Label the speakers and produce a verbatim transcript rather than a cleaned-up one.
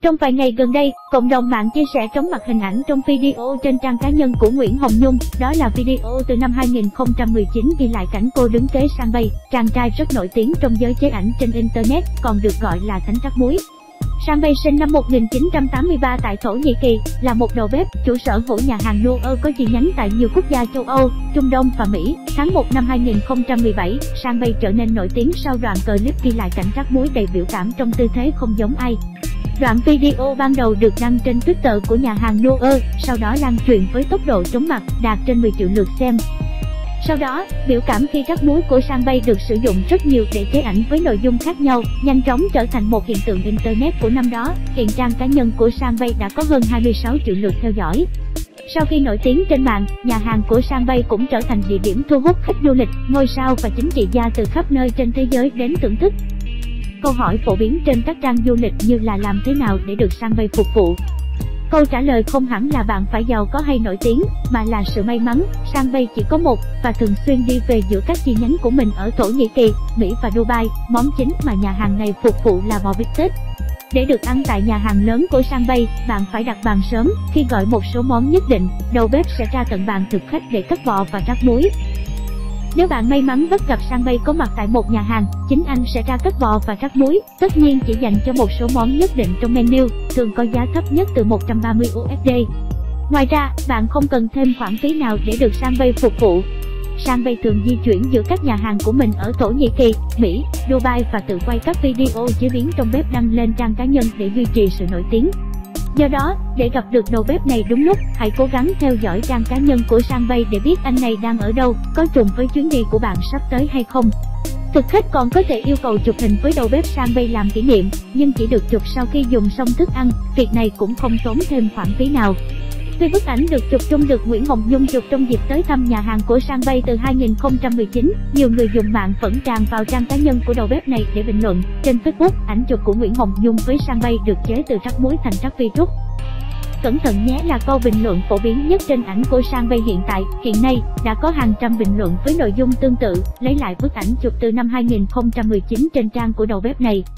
Speaker 1: Trong vài ngày gần đây, cộng đồng mạng chia sẻ chóng mặt hình ảnh trong video trên trang cá nhân của Nguyễn Hồng Nhung. Đó là video từ năm hai nghìn không trăm mười chín ghi lại cảnh cô đứng kế Sang Bay, chàng trai rất nổi tiếng trong giới chế ảnh trên Internet, còn được gọi là Thánh Rắc Muối. Sang Bay sinh năm một nghìn chín trăm tám mươi ba tại Thổ Nhĩ Kỳ, là một đầu bếp, chủ sở hữu nhà hàng Noodle có chi nhánh tại nhiều quốc gia châu Âu, Trung Đông và Mỹ. Tháng một năm hai nghìn không trăm mười bảy, Sang Bay trở nên nổi tiếng sau đoạn clip ghi lại cảnh rắc muối đầy biểu cảm trong tư thế không giống ai. Đoạn video ban đầu được đăng trên Twitter của nhà hàng Noodle, sau đó lan truyền với tốc độ chóng mặt, đạt trên mười triệu lượt xem. Sau đó, biểu cảm khi rắc muối của Sang Bay được sử dụng rất nhiều để chế ảnh với nội dung khác nhau, nhanh chóng trở thành một hiện tượng Internet của năm đó. Hiện trang cá nhân của Sang Bay đã có hơn hai mươi sáu triệu lượt theo dõi. Sau khi nổi tiếng trên mạng, nhà hàng của Sang Bay cũng trở thành địa điểm thu hút khách du lịch, ngôi sao và chính trị gia từ khắp nơi trên thế giới đến thưởng thức. Câu hỏi phổ biến trên các trang du lịch như là làm thế nào để được Sang Bay phục vụ? Câu trả lời không hẳn là bạn phải giàu có hay nổi tiếng, mà là sự may mắn. Sang Bay chỉ có một, và thường xuyên đi về giữa các chi nhánh của mình ở Thổ Nhĩ Kỳ, Mỹ và Dubai. Món chính mà nhà hàng này phục vụ là bò bít tết. Để được ăn tại nhà hàng lớn của Sang Bay, bạn phải đặt bàn sớm. Khi gọi một số món nhất định, đầu bếp sẽ ra tận bàn thực khách để cắt bò và rắc muối. Nếu bạn may mắn bắt gặp Sang Bay có mặt tại một nhà hàng, chính anh sẽ ra cắt bò và rắc muối, tất nhiên chỉ dành cho một số món nhất định trong menu, thường có giá thấp nhất từ một trăm ba mươi đô la. Ngoài ra, bạn không cần thêm khoản phí nào để được Sang Bay phục vụ. Sang Bay thường di chuyển giữa các nhà hàng của mình ở Thổ Nhĩ Kỳ, Mỹ, Dubai và tự quay các video chế biến trong bếp đăng lên trang cá nhân để duy trì sự nổi tiếng. Do đó, để gặp được đầu bếp này đúng lúc, hãy cố gắng theo dõi trang cá nhân của Sang Bay để biết anh này đang ở đâu, có trùng với chuyến đi của bạn sắp tới hay không. Thực khách còn có thể yêu cầu chụp hình với đầu bếp Sang Bay làm kỷ niệm, nhưng chỉ được chụp sau khi dùng xong thức ăn, việc này cũng không tốn thêm khoản phí nào. Tuy bức ảnh được chụp chung được Nguyễn Hồng Nhung chụp trong dịp tới thăm nhà hàng của Sang Bay từ hai nghìn không trăm mười chín, nhiều người dùng mạng vẫn tràn vào trang cá nhân của đầu bếp này để bình luận. Trên Facebook, ảnh chụp của Nguyễn Hồng Nhung với Sang Bay được chế từ rắc muối thành rắc virus. Cẩn thận nhé là câu bình luận phổ biến nhất trên ảnh của Sang Bay hiện tại. Hiện nay, đã có hàng trăm bình luận với nội dung tương tự, lấy lại bức ảnh chụp từ năm hai nghìn không trăm mười chín trên trang của đầu bếp này.